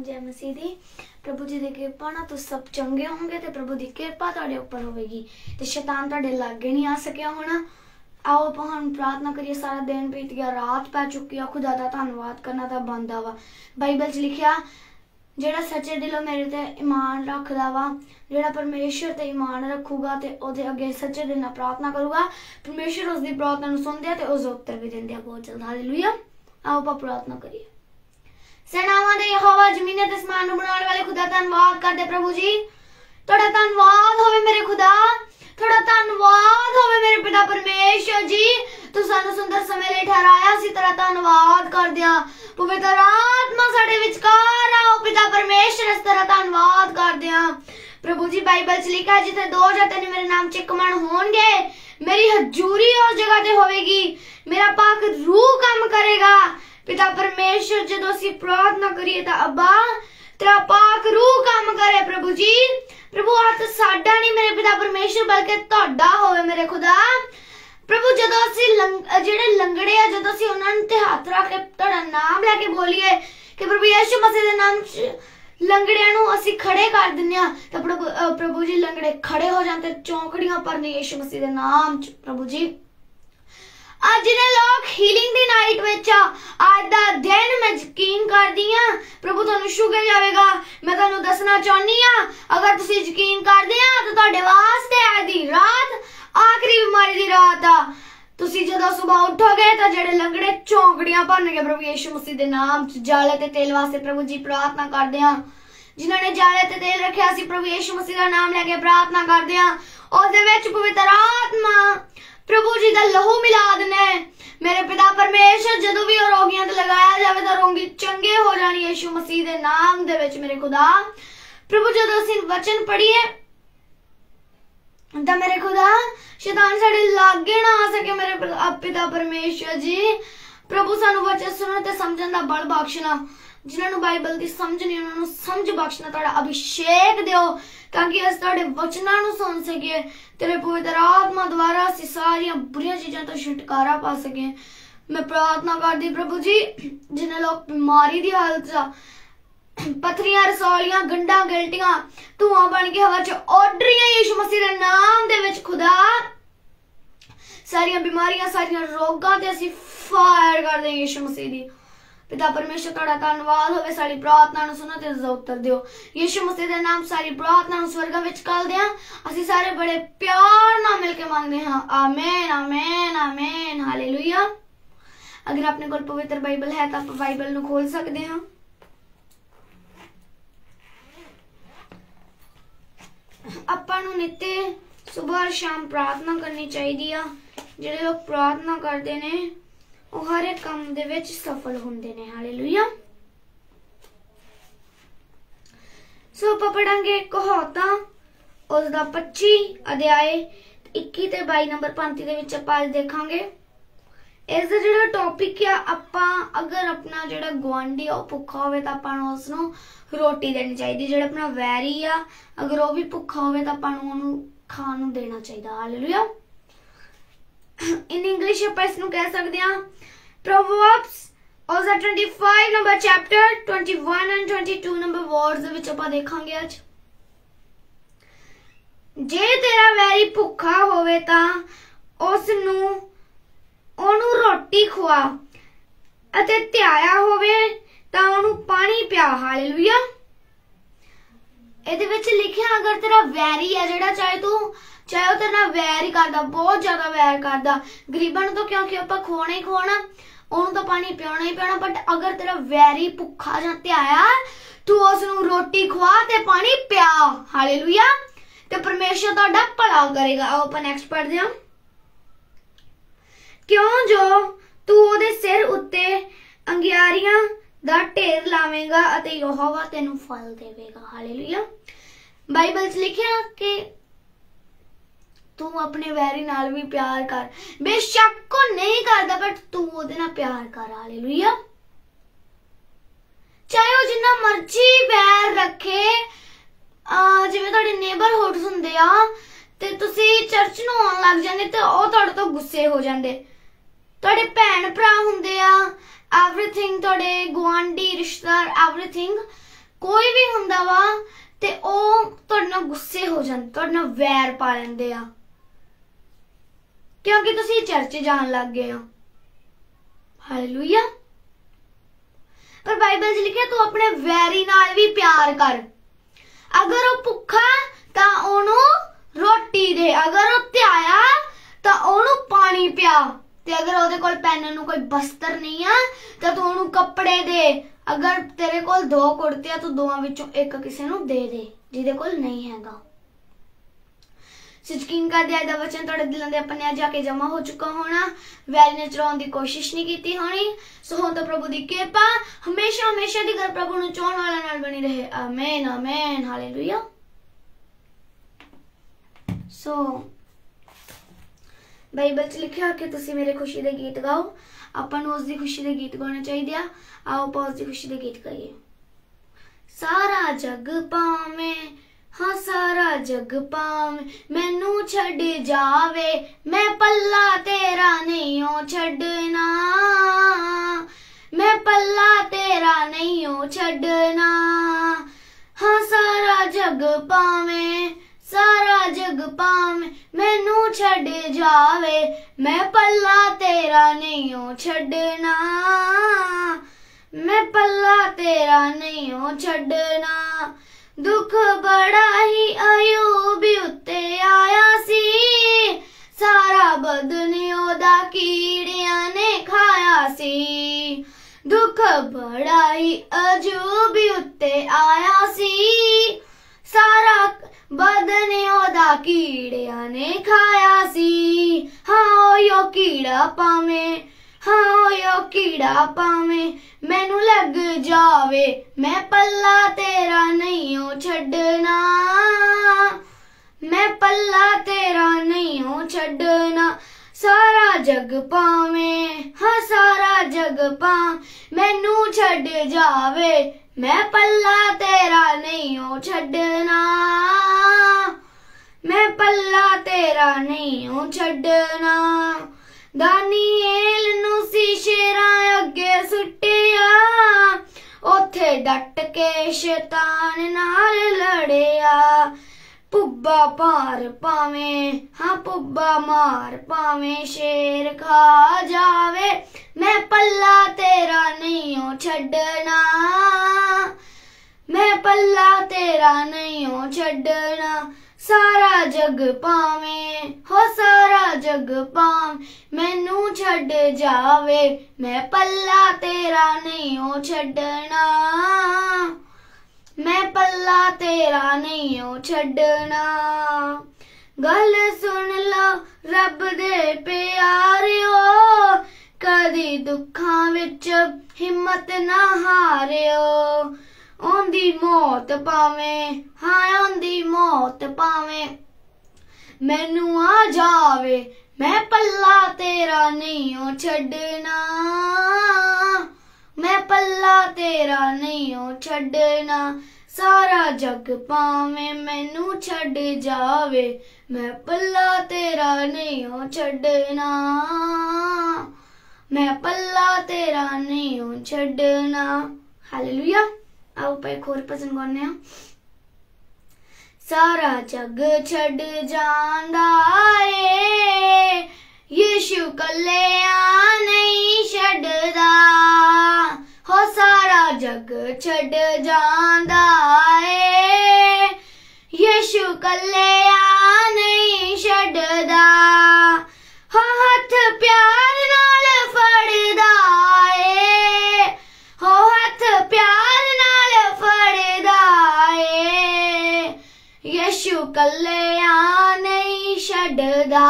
जय मसीह दी। प्रभु जी की कृपा ना तो सब चंगे होंगे ते प्रभु की कृपा तुहाडे उपर होवेगी ते शैतान तुहाडे लागे नहीं आ सकिया होना। आओ आपां हुण प्रार्थना करिए। सारा दिन बीत गया, रात पै चुकी आ। खुदा दा धन्नवाद करना तां बनदा वा। बाइबल च लिखिआ जेड़ा सच्चे दिलों मेरे ते ईमान रखदा वा, जेड़ा परमेश्वर ते ईमान रखूगा ते ओदे अगे सच्चे दिल नाल प्रार्थना करूगा, परमेश्वर उसदी प्रार्थना नूं सुनदे आ ते उसदा उत्तर भी दिंदे आ बहुत जल्द। हालेलुया। आओ आपां प्रार्थना करिए। सेनावां दे यहोवा, ज़मीन ते आसमान नूं बनाउण वाले खुदा, धन्नवाद करदे प्रभु जी। तुहाडा धन्नवाद होवे मेरे खुदा, तुहाडा धन्नवाद होवे मेरे पिता परमेश्वर जी। तू सानू सुंदर समय लई ठहराया, असीं तेरा धन्नवाद करदे आ। पवित्र आत्मा साडे विचकार आओ पिता परमेश्वर, असीं तेरा धन्नवाद करदे आ। प्रभु जी बाइबल च लिखा है जिथे 2 या 3 मेरे नाम च इक मन होणगे, मेरी हजूरी उस जगह ते होवेगी, मेरा पाक रूह काम करेगा। पिता परमेश्वर जदों असीं प्रार्थना करिए तां अब्बा तेरा पाक रूह काम करे। प्रभु जी प्रभु हत्थ साडा नहीं मेरे पिता परमेश्वर बल्कि तुहाडा होवे मेरे खुदा। प्रभु जदों असीं जेड़े लंगड़े आ, जदों असीं उन्हां ते हत्थ रख के तुहाडा नाम लैके बोलीए कि प्रभु यीशु मसीह दे नाम च लंगड़ियां नूं असीं खड़े कर दिंदे आ तां प्रभु जी लंगड़े खड़े हो जांदे, चौंकड़ियां भरने यीशु मसीह दे नाम च। प्रभु जी आज जिन्हें लोग हीलिंग दी नाइट विच आज दा दिन मैं यकीन करदी हां प्रभु तुहानू शुगर जावेगा। मैं तुहानू दसना चाहनी हां अगर तुसीं यकीन करदे आ तां तुहाडे वास्ते आज दी रात आखिरी बीमारी दी रात आ। तुसीं जदों सुबह उठोगे तां जेड़े लंगड़े चौंकड़ियां भरनगे प्रभु यीशु मसीह दे नाम च। जाले ते तेल वास्ते प्रभु जी प्रार्थना करदे हां, जिन्हां ने जाले ते तेल रखिया सी प्रभु यीशु मसीह दा नाम लेके प्रार्थना करदे हां, उस दे विच पवित्र आत्मा प्रभु जी दा लहू मिला देना। मेरे पिता परमेश्वर जदों भी रोगियां ते लगाया जावे तां रोगी चंगे हो जाण यीशु मसीह दे नाम दे विच मेरे खुदा। प्रभु जदों असीं वचन पढ़ीए तां मेरे खुदा शैतान साडे लागे ना आ सके मेरे पिता परमेश्वर जी। प्रभु सानू वचन सुनन ते समझण दा बल बख्शना, जिन्हां नूं बाइबल दी समझ नहीं उन्हां नूं समझ बख्शना, तुहाडा अभिषेक दिओ ताकि अस तुहाडे वचनां नूं सुन सकीए। तेरे पवित्र आत्मा द्वारा असीं सारियां बुरियां चीज़ां तो छुटकारा पा सके। मैं प्रार्थना करदी प्रभु जी जिन्हें लोग बीमारी दी हालत च पत्थरियां, रसौलियां, गंढां, गिल्टियां धुआं बन के हवा च उड़ रहियां यीशु मसीह दे नाम दे विच खुदा, सारियां बीमारियां सारियां रोगां ते असीं फायर कर दे यीशु मसीह दी। पिता परमेश्वर तुहाडा धन्नवाद होवे, साडी प्रार्थना नूं सुनो ते उसदा उत्तर दिओ। यीशु मसीह दे नाम सारी प्रार्थना नूं स्वर्गां विच घल्लदे हां। असीं सारे बड़े प्यार नाल मिल के मंगदे हां। आमीन आमीन आमीन हालेलुया। अगर अपने कोल पवित्र बाइबल है तां आप बाइबल नूं खोल सकदे हां। आपां नूं नित्य सुबह और शाम प्रार्थना करनी चाहिदी आ। जिहड़े लोग प्रार्थना करदे ने ਉਹ हर एक काम दे विच सफल होंदे ने। हालेलुया। सो ਆਪਾਂ ਪੜਾਂਗੇ ਕਹਾਵਤਾਂ ਉਸ ਦਾ 25 ਅਧਿਆਏ 21 ਤੇ 22 ਨੰਬਰ 35 ਦੇ ਵਿੱਚ ਆਪਾਂ ਅੱਜ ਦੇਖਾਂਗੇ। ਇਸ ਦਾ ਜਿਹੜਾ ਟੌਪਿਕ ਆ, ਆਪਾਂ ਅਗਰ ਆਪਣਾ ਜਿਹੜਾ ਗੁਆਂਢੀ ਆ ਉਹ ਭੁੱਖਾ ਹੋਵੇ ਤਾਂ ਆਪਾਂ ਨੂੰ ਉਸ ਨੂੰ ਰੋਟੀ ਦੇਣੀ ਚਾਹੀਦੀ। ਜਿਹੜਾ ਆਪਣਾ ਵੈਰੀ ਆ ਅਗਰ ਉਹ ਵੀ ਭੁੱਖਾ ਹੋਵੇ ਤਾਂ ਆਪਾਂ ਨੂੰ ਉਹਨੂੰ ਖਾਣ ਨੂੰ ਦੇਣਾ ਚਾਹੀਦਾ। ਹਾਲੇਲੂਇਆ। in English ਆਪਾਂ ਇਸ ਨੂੰ ਕਹਿ ਸਕਦੇ ਹਾਂ Proverbs ਉਸ ਦਾ 25 number chapter 21 and 22 number words ਦੇ ਵਿੱਚ ਆਪਾਂ ਦੇਖਾਂਗੇ ਅੱਜ। ਜੇ ਤੇਰਾ ਵੈਰੀ ਭੁੱਖਾ ਹੋਵੇ ਤਾਂ ਉਸ ਨੂੰ ਉਹਨੂੰ ਰੋਟੀ ਖਵਾ ਅਤੇ ਧਿਆਇਆ ਹੋਵੇ ਤਾਂ ਉਹਨੂੰ ਪਾਣੀ ਪਿਆ। ਹਾਲੇਲੂਇਆ। ਇਹਦੇ ਵਿੱਚ ਲਿਖਿਆ ਅਗਰ ਤੇਰਾ ਵੈਰੀ ਹੈ ਜਿਹੜਾ ਚਾਹੇ ਉਹ ਤੇਰੇ ਨਾਲ ਵੈਰ ਹੀ ਕਰਦਾ, ਬਹੁਤ ਜ਼ਿਆਦਾ ਵੈਰ ਕਰਦਾ, ਗਰੀਬਾਂ ਨੂੰ ਤਾਂ ਕਿਉਂਕਿ ਆਪਾਂ ਖਵਾਉਣਾ ਹੀ ਖਵਾਉਣਾ, ਉਹਨੂੰ ਤਾਂ ਪਾਣੀ ਪਿਆਉਣਾ ਹੀ ਪਿਆਉਣਾ, ਬਟ ਅਗਰ ਤੇਰਾ ਵੈਰੀ ਭੁੱਖਾ ਜਾਂ ਧਿਆਇਆ ਤੂੰ ਉਸ ਨੂੰ ਰੋਟੀ ਖਵਾ ਤੇ ਪਾਣੀ ਪਿਆ। ਹਾਲੇਲੂਇਆ। ਤੇ ਪਰਮੇਸ਼ਰ ਤੁਹਾਡਾ ਭਲਾ ਕਰੇਗਾ। ਆਓ ਆਪਾਂ ਨੈਕਸਟ ਪੜ੍ਹਦੇ ਹਾਂ। ਕਿਉਂ ਜੋ ਤੂੰ ਉਹਦੇ ਸਿਰ ਉੱਤੇ ਅੰਗਿਆਰੀਆਂ ਦਾ ਢੇਰ ਲਾਵੇਂਗਾ ਅਤੇ ਯਹੋਵਾ ਤੈਨੂੰ ਫਲ ਦੇਵੇਗਾ। ਹਾਲੇਲੂਇਆ। ਬਾਈਬਲ 'ਚ ਲਿਖਿਆ ਕਿ तू अपने वैरी नाल भी प्यार कर, बेशक को नहीं करदा बट तू ओदे नाल प्यार कर। हालेलुया। चाहे वो जिन्ना मर्जी वैर रखे, जिवें तुहाडे नेबरहुड्स हुंदे आ ते तुसी चर्च नूं आउण लग जांदे ते ओह तुहाडे तो गुस्से हो जांदे। तुहाडे भैण भरा हुंदे आ, एवरीथिंग तुहाडे गुआंढी रिश्तेदार एवरीथिंग कोई भी हुंदा वा ते ओ तुहाडे नाल गुस्से हो जांदे, तुहाडे नाल वैर पा लैंदे आ क्योंकि तुसीं चर्च जाण लग गए हो। हालेलुया। पर बाइबल च लिखिआ तू अपने वैरी नाल भी प्यार कर। अगर वो भुखा तां ओनू रोटी दे, अगर वो ध्याया तां ओनू पानी पिया, ते अगर ओहदे कोल पहनण नूं कोई बस्तर नहीं आ तां तू ओनू कपड़े दे। अगर तेरे कोल 2 कुड़ते आ तू दोवां विचों एक किसे नूं दे दे जिहदे कोल नहीं हैगा। यकीन कर दिया दा वचन तुहाडे दिलों दे अपने जाके जमा हो चुका होना, वैरी ने चलाउण दी कोशिश नहीं कीती होनी। सो हुण तां प्रभु दी किरपा हमेशा हमेशा दी घर प्रभु नूं चाहण वाला नाल बनी रहे। आमीन आमीन हालेलुया। सो बाइबल च लिखिआ कि तुसीं मेरे खुशी दे गीत गाओ, आपां नूं उस दी खुशी दे गीत गाने चाहिए आ। आओ आपां उस दी खुशी दे गीत गाइए। सारा जग पावें, हाँ सारा जग पावें, मैनू छड्ड जावे, मैं पल्ला तेरा नहीं ओ छड्डना, मैं पल्ला तेरा नहीं ओ छड्डना। हाँ सारा जग पावें, सारा जग पावें, मैनू छड्ड जावे, मैं पल्ला तेरा नहीं ओ छड्डना, मैं पल्ला तेरा नहीं ओ छड्डना। दुख बड़ा ही अयूबी उत्ते आया सी, सारा बदन ओदा कीड़ियां ने खाया सी। दुख बड़ा ही अजूबी उत्ते आया सी, सारा बदन ओदा कीड़ियां ने खाया सी। हाँ यो कीड़ा पावें, हाँ यो कीड़ा पावें, मैनू लग जावे, मैं पल्ला तेरा नहीं ओ छड्डना, मैं पल्ला तेरा नहीं ओ छड्डना। सारा जग पावें, हाँ सारा जग पावें, मैनू छड्ड जावे, मैं पल्ला तेरा नहीं ओ छड्डना, मैं पल्ला तेरा नहीं ओ छड्डना। दानिएल नू सी शेरां अगे सुट्टिया, ओथे डट के शैतान नाल लड़िया। पुब्बा पार पावें, हाँ पुब्बा मार पावें, शेर खा जावे, मैं पल्ला तेरा नहीं ओ छड्डना, मैं पल्ला तेरा नहीं ओ छड्डना। सारा जग पावें, हो सारा जग पावें, मैनू छड्ड जावे, मैं पल्ला तेरा नहीं ओ छड्डना, मैं पल्ला तेरा नहीं ओ छड्डना। गल सुन लो रब दे प्यारिओ, कदी दुखां विच हिम्मत ना हारिओ। औंदी मौत पावें, हाँ औंदी मौत पावें, मैनू आ जावे, मैं पल्ला तेरा नहीं ओ छड्डना, मैं पल्ला तेरा नहीं ओ छड्डना। सारा जग पावें, मैनू छड्ड जावे, मैं पल्ला तेरा नहीं ओ छड्डना, मैं पल्ला तेरा नहीं ओ छड्डना। हालेलुया। आओ पे एक होर भजन गाने आ। सारा जग छड्ड जांदा ए, यीशु कल्लेआ नहीं छड्डदा, हो सारा जग छड्ड जांदा ए, यीशु कल्लेआ नहीं छड्डदा। हाँ हथ प्यार नाल फड़दा ए, हो हथ प्यार नाल फड़दा ए, यीशु कल्लेआ नहीं छड्डदा।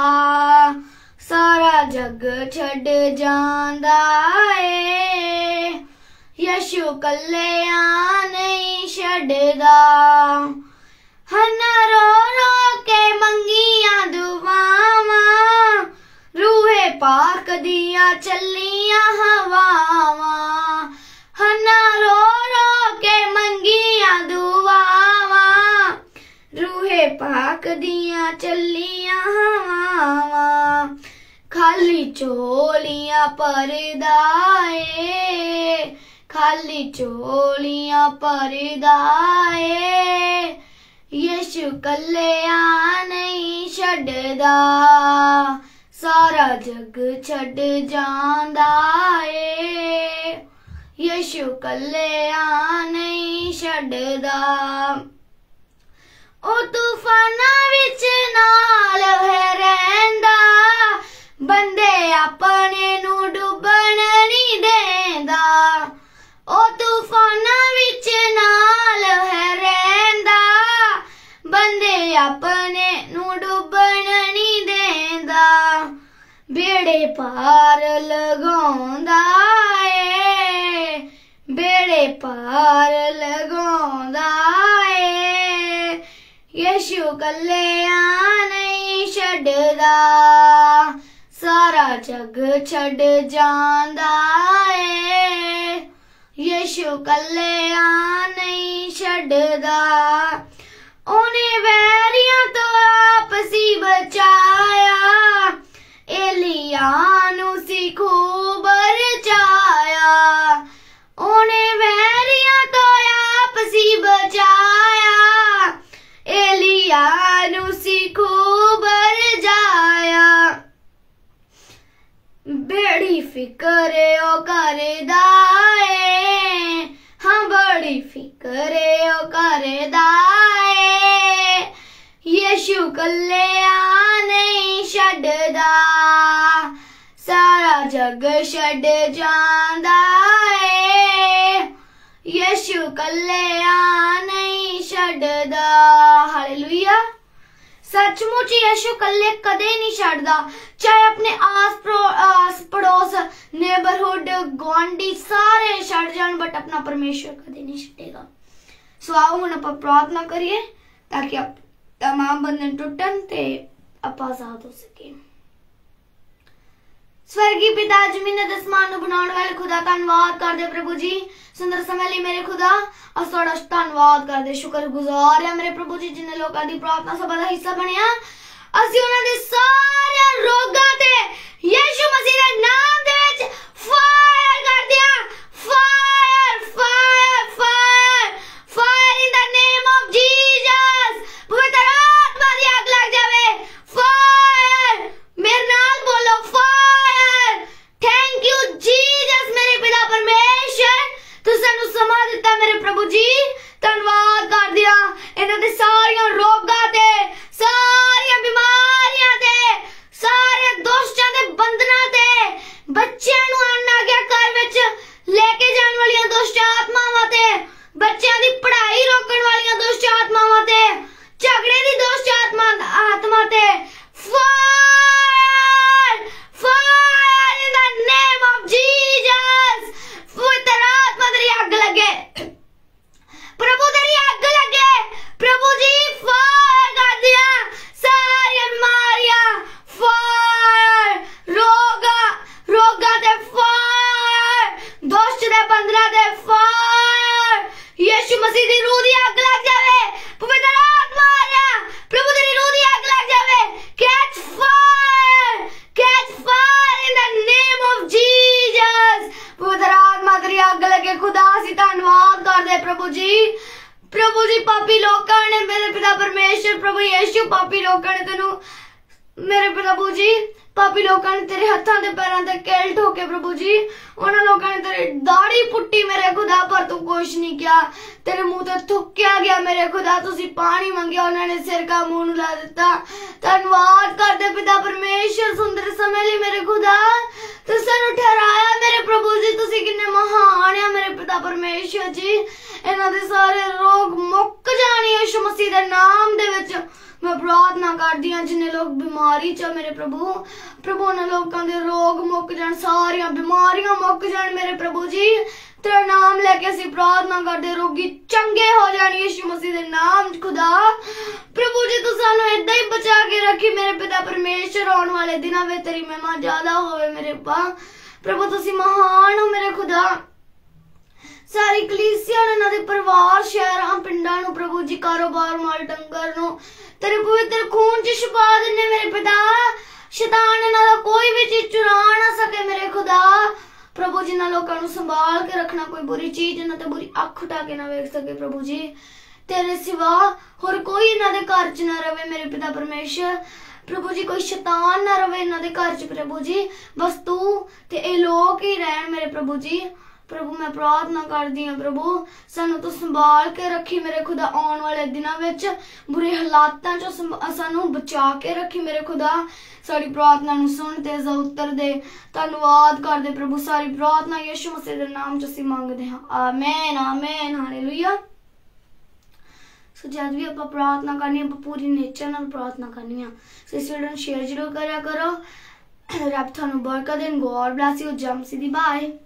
सारा जग छड्ड जांदा ए, यीशु कल्लेआ नहीं छड्डदा। हन्ना रो रो के मंगियां दुआवां, रूहे पाक दियां चलियां हवावां। हन्ना रो रो के मंगियां दुआवां, रूहे पाक दियां चलियां हवावां। खाली झोलियां भरदा ए, खाली झोलियां भरदा ए यीशु कल्लिया नहीं छड्डदा सारा जग छड्ड जांदा ए यीशु कल्लिया नहीं छड्डदा ओ तूफाना विच नाल है रहिंदा बंदे अपने नू डुबण नहीं देंदा ओ तूफाना विच नाल है रहिंदा बंदे अपने नू डुबण नहीं देंदा बेड़े पार लगाउंदा ए बेड़े पार लगाउंदा ए यीशु कल्लिया नहीं छड्डदा सारा जग छड्ड जांदा ए यीशु कल्लिया नहीं छड्डदा ओने वैरियां तो आपसी बचाया एलिया नू सी खूब रचाया ओने वैरियां तो आपसी बचाया एलिया नू सी खूब रजाया बड़ी फिकर ओ करदा ए हाँ बड़ी फिकर ओ करदा ए यीशु कल्लिया नहीं छड्डदा सारा जग छड्ड जांदा ए यीशु कल्लिया नहीं छड्डदा हालेलुया सचमुच यीशु कल्ले कदे नहीं छड्डदा चाहे अपने आस पड़ोस नेबरहुड गुआंढी सारे छड्ड जान बट अपना परमेश्वर कदे नहीं छड्डेगा सो आओ हुण आपां प्रार्थना करिए ताकि तमाम बंधन टुटन ते आपां आजाद हो सके स्वर्गीय पिता जमीन आसमान नूं बनाउण वाले खुदा धन्नवाद करदे प्रभु जी सुंदर समय लई मेरे खुदा अस तुहाडा धन्नवाद करदे शुक्रगुजार है मेरे प्रभु जी जिन्हें लोकां दी प्रार्थना सभा दा हिस्सा बनिया असीं उन्हां दे सारे रोगां ते यीशु मसीह दे नाम दे विच फायर करदे आ fire fire fire fire in the name of Jesus पवित्र आत्मा दी अग लग जावे फायर मेरे नाल बोलो फायर थैंक यू जीसस मेरे पिता परमेश्वर तू सानू समा दिता मेरे प्रभु जी धन्नवाद कर दिया इन्हां दे सारियां रोगां ते सारियां बीमारियां ते सारे दुष्टां दे बंधनां ते बच्चियां नू आना गया घर विच लेके जाने वाली दुष्ट आत्मावां ते बच्चियां दी पढ़ाई रोकण वाली दुष्ट आत्मावां ते झगड़े दी दुष्ट आत्मा ते fire fire in the name of Jesus पवित्र आत्मा तेरी अग लगे प्रभु तेरी अग लगे प्रभु जी फायर कर दिया सारी बीमारियां फायर रोगा ते फायर दुष्ट दे बंधना ते फायर यीशु मसीह दी रूह दी अग लग जावे पवित्र आत्मा आ जा प्रभु तेरी रूह दी अग लग जावे catch fire in the name of Jesus पवित्र आत्मा तेरी अग लगे खुदा सी धन्नवाद कर दे प्रभु जी पापी लोकां ने मेरे पिता परमेश्वर प्रभु यीशु पापी लोकां ने तेनू मेरे प्रभु जी पापी लोकां ने तेरे हत्थां ते पैरां ते केल ठोके प्रभु जी उन्हां लोकां ने तेरी दाढ़ी पुट्टी मेरे खुदा पर तू कुछ नहीं किया तेरे मुंह ते थुक्या गया मेरे खुदा तुसी पानी मंगया उन्होंने सिर का मुंह ला दिता धन्नवाद करदे पिता परमेश्वर सुंदर समय लई मेरे खुदा तू सानू ठहराया मेरे प्रभु जी तुसी किन्ने महान है मेरे पिता परमेश्वर जी इन्हां दे सारे रोग मुक जाण यीशु मसीह दे नाम दे विच मैं प्रार्थना करदी हां जिन्ने लोग बीमारी च मेरे प्रभु उन्हां लोकां दे रोग मुक जाण सारियां बीमारियां मुक जाण मेरे प्रभु जी तेरा नाम लेके असीं प्रार्थना करदे रोगी चंगे हो जाण यीशु मसीह दे नाम खुदा प्रभु जी तू सानू इदां ही बचा के रखी मेरे पिता परमेश्वर आने वाले दिनां में तेरी महिमा ज्यादा होवे मेरे प्रभु तुसी महान हो मेरे खुदा सारी कलीसिया इन्हां दे परिवार शहरां पिंडां नूं प्रभु जी कारोबार माल डंगर नूं तेरे पवित्र खून च छुपा दिन्ने मेरे पिता शैतान इन्हां दा कोई भी चीज चुरा ना सके मेरे खुदा प्रभु जिन्होंने लोगों को संभाल के रखना, कोई बुरी चीज इन्होंने ते बुरी अख उठा के ना वेख सके प्रभु जी। तेरे सिवा होर कोई इन्हों के घर च ना रवे मेरे पिता परमेश्वर। प्रभु जी कोई शैतान ना रवे इन्हों के घर च प्रभु जी, बस तू ते ए लोग ही रहन मेरे प्रभु जी। प्रभु मैं प्रार्थना करदी हां प्रभु सानू तू संभाल के रखी मेरे खुदा, आने वाले दिनों विच बुरे हालातां चों सानू बचा के रखी मेरे खुदा। साड़ी प्रार्थना नू सुन ते उत्तर दे, धन्यवाद कर दे प्रभु। सारी प्रार्थना यीशु मसीह दे नाम च असीं मंगदे हां, आमीन आमीन हालेलुया। सो जद भी आप प्रार्थना करनी आप पूरी नेचर नाल प्रार्थना करनी है। सो इस वीडियो शेयर जरूर करा करो। रब थानू बरकत देन। God bless you. जम सी दी बाय।